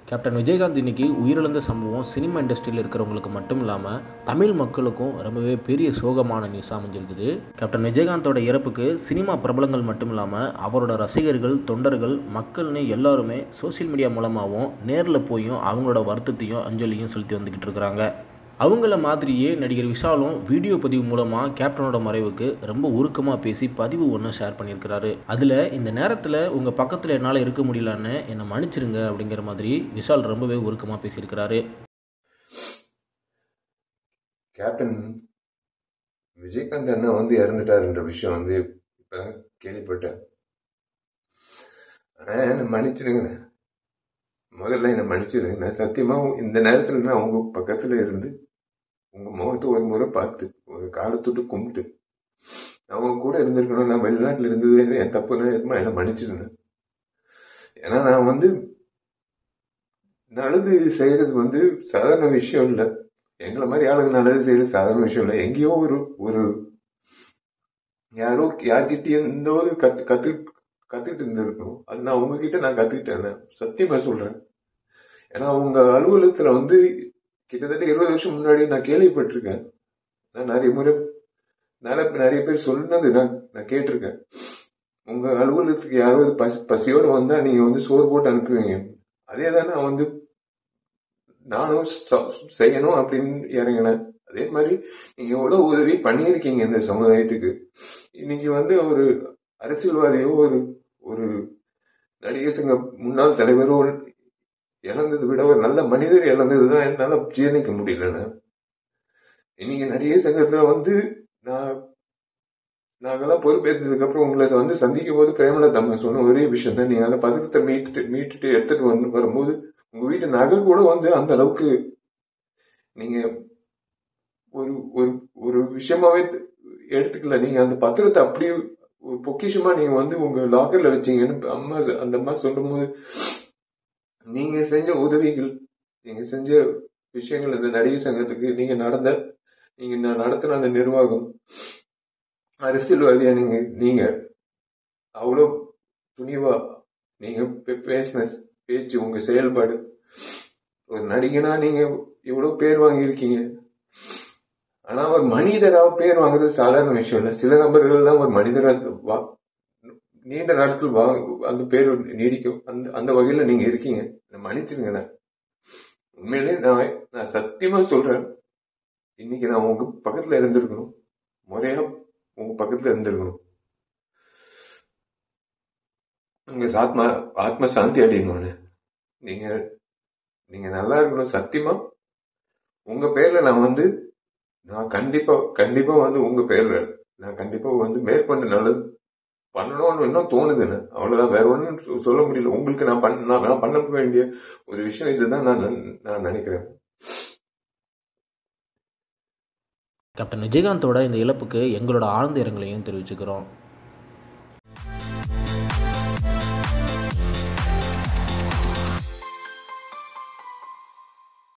Captain Vijayakanth இன்னைக்கு உயிரிழந்த சம்பவம் சினிமா இண்டஸ்ட்ரியில் இருக்கிறவங்களுக்கு மட்டும் இல்லாமல் தமிழ் மக்களுக்கும் ரொம்பவே பெரிய சோகமான நியூஸாக அமைஞ்சிருக்குது. கேப்டன் விஜயகாந்தோட இறப்புக்கு சினிமா பிரபலங்கள் மட்டும் இல்லாமல் அவரோட ரசிகர்கள், தொண்டர்கள், மக்கள்னு எல்லாருமே சோசியல் மீடியா மூலமாகவும் நேரில் போயும் அவங்களோட வருத்தத்தையும் அஞ்சலியும் செலுத்தி வந்துக்கிட்டு இருக்கிறாங்க. அவங்கள மாதிரியே நடிகர் விஷாலும் வீடியோ பதிவு மூலமாக கேப்டனோட மறைவுக்கு ரொம்ப உருக்கமாக பேசி பதிவு ஒன்று ஷேர் பண்ணியிருக்கிறாரு. அதில் இந்த நேரத்தில் உங்கள் பக்கத்தில் என்னால் இருக்க முடியலன்னு என்னை மன்னிச்சிருங்க அப்படிங்கிற மாதிரி விஷால் ரொம்பவே உருக்கமாக பேசியிருக்கிறாரு. கேப்டன் விஜயகாந்த் அண்ணா இறந்துட்டாருன்ற விஷயம் இப்போ கேள்விப்பட்டேன். ஆனால் என்னை மன்னிச்சிருங்க, முதல்ல என்னை மன்னிச்சிருங்க. நான் சத்தியமாக இந்த நேரத்தில் நான் உங்கள் பக்கத்தில் இருந்து உங்கள் முகத்தை ஒரு முறை பார்த்து ஒரு காலத்தொட்டு கும்பிட்டு அவங்க கூட இருந்திருக்கணும். நான் வெளிநாட்டில் இருந்தது என் தப்புனா என்னை மன்னிச்சிருங்க. ஏன்னா நான் நல்லது செய்யறது சாதாரண விஷயம் இல்லை. எங்களை மாதிரி ஆளுங்க நல்லது செய்யறது சாதாரண விஷயம் இல்லை. எங்கேயோ ஒரு யார்கிட்டயும் இந்த ஒரு கத்துக்கிட்டு இருந்திருக்கணும். அது நான் உங்ககிட்ட நான் கத்துக்கிட்டேன், சத்தியமா சொல்றேன். ஏன்னா உங்க அலுவலகத்துல கிட்டத்தட்ட 20 வருஷம் முன்னாடி நான் கேள்விப்பட்டிருக்கேன். நான் நிறைய பேர் சொன்னது நான் கேட்டிருக்கேன். உங்க அலுவலகத்துக்கு யாராவது பசியோட வந்தா நீங்க சோறு போட்டு அனுப்புவீங்க. அதே தான் நானும் செய்யணும் அப்படின்னு இறங்கினேன். அதே மாதிரி நீங்க எவ்வளவு உதவி பண்ணியிருக்கீங்க இந்த சமுதாயத்துக்கு. இன்னைக்கு ஒரு அரசியல்வாதியோ ஒரு நடிகர் சங்க முன்னாள் தலைவரோ இழந்ததை விட ஒரு நல்ல மனிதர் இழந்ததுதான் என்னால ஜீரணிக்க முடியல. இன்னைக்கு நடிகர் சங்கத்துல நாங்கெல்லாம் பொறுப்பேற்றதுக்கு அப்புறம் உங்களை சந்திக்கும் போது பிரேமலதா அம்மா சொன்ன ஒரே விஷயம் தான், நீங்க அந்த பதக்கத்தை மீட்டுட்டு எடுத்துட்டு வரும்போது உங்க வீட்டு நகை கூட அந்த அளவுக்கு நீங்க ஒரு விஷயமாவே எடுத்துக்கல. நீங்க அந்த பத்திரத்தை அப்படியே ஒரு பொக்கிஷமா நீங்க உங்க லாக்கர்ல வச்சீங்கன்னு அம்மா அந்த அம்மா சொல்லும் போது, நீங்க செஞ்ச உதவிகள், நீங்க செஞ்ச விஷயங்கள், இந்த நடிகர் சங்கத்துக்கு நீங்க நடத்தின அந்த நிர்வாகம், அரசியல்வாதியா நீங்க அவ்வளவு துணிவா நீங்க பேசின பேச்சு, உங்க செயல்பாடு, ஒரு நடிகனா நீங்க இவ்வளவு பேர் வாங்கியிருக்கீங்க. ஆனா ஒரு மனிதரா பேர் வாங்குறது சாதாரண விஷயம் இல்லை. சில நபர்கள் தான் ஒரு மனிதரா நீண்ட நாட்கள் அந்த பேர் நீடிக்கும். அந்த வகையில நீங்க இருக்கீங்க. மன்னிச்சிருங்க. உண்மையிலே நான் சத்தியமா சொல்றேன், இன்னைக்கு நான் உங்க பக்கத்துல இருந்திருக்கணும், முறையா உங்க பக்கத்துல இருந்திருக்கணும். உங்க ஆத்ம சாந்தி அடையணும்னு நீங்க நல்லா இருக்கணும். சத்தியமா உங்க பேர்ல நான் கண்டிப்பா உங்க பேர்ல நான் கண்டிப்பா மேற்கொண்டு நல்லது பண்ணணும்னு இன்னும் தோணுதுன்னு. அவ்வளவுதான், வேற ஒன்னும் சொல்ல முடியல. உங்களுக்கு நான் பண்ண வேண்டிய ஒரு விஷயம் இதுதான் நான் நினைக்கிறேன். கேப்டன் விஜயகாந்தோட இந்த இழப்புக்கு எங்களோட ஆழ்ந்த இரங்கலையும் தெரிவிச்சுக்கிறோம்.